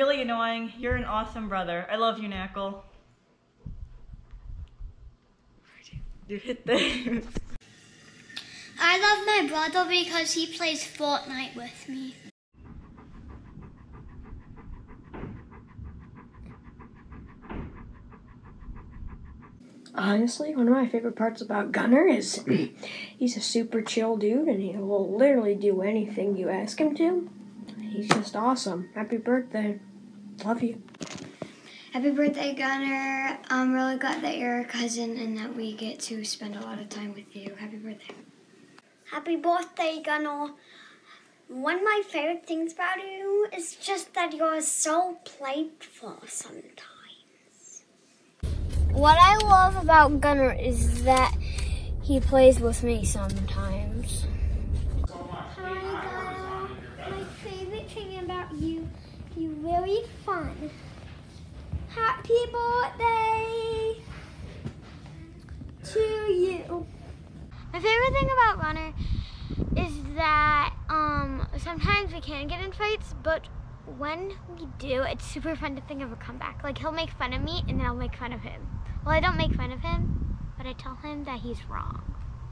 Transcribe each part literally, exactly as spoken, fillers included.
really annoying. You're an awesome brother. I love you, Knackle. You hit this. I love my brother because he plays Fortnite with me. Honestly, one of my favorite parts about Gunnar is he's a super chill dude and he will literally do anything you ask him to. He's just awesome. Happy birthday. Love you. Happy birthday, Gunnar. I'm really glad that you're a cousin and that we get to spend a lot of time with you. Happy birthday. Happy birthday, Gunnar. One of my favorite things about you is just that you're so playful sometimes. What I love about Gunnar is that he plays with me sometimes. Hi, Gunnar. My favorite thing about you, you're really fun. Happy birthday to you. My favorite thing about Gunnar is that um, sometimes we can get in fights, but when we do, it's super fun to think of a comeback. Like, he'll make fun of me and then I'll make fun of him. Well, I don't make fun of him, but I tell him that he's wrong.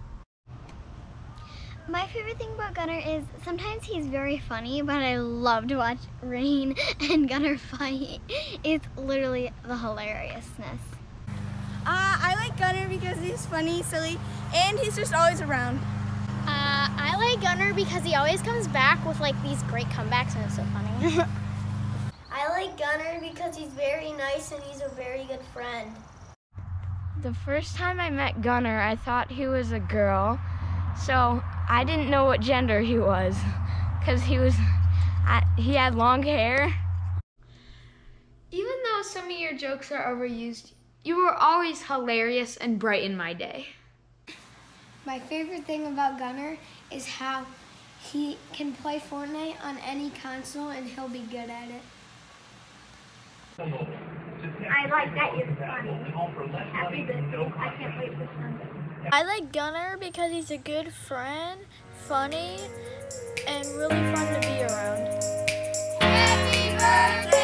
My favorite thing about Gunnar is sometimes he's very funny, but I love to watch Rain and Gunnar fight. It's literally the hilariousness. Uh, I like Gunnar because he's funny, silly, and he's just always around. Uh, I like Gunnar because he always comes back with like these great comebacks and it's so funny. I like Gunnar because he's very nice and he's a very good friend. The first time I met Gunnar, I thought he was a girl, so I didn't know what gender he was, because he was, I, he had long hair. Even though some of your jokes are overused, you were always hilarious and brighten my day. My favorite thing about Gunnar is how he can play Fortnite on any console and he'll be good at it. I like that you're funny. Happy birthday. I can't wait for Sunday. I like Gunnar because he's a good friend, funny, and really fun to be around. Happy birthday!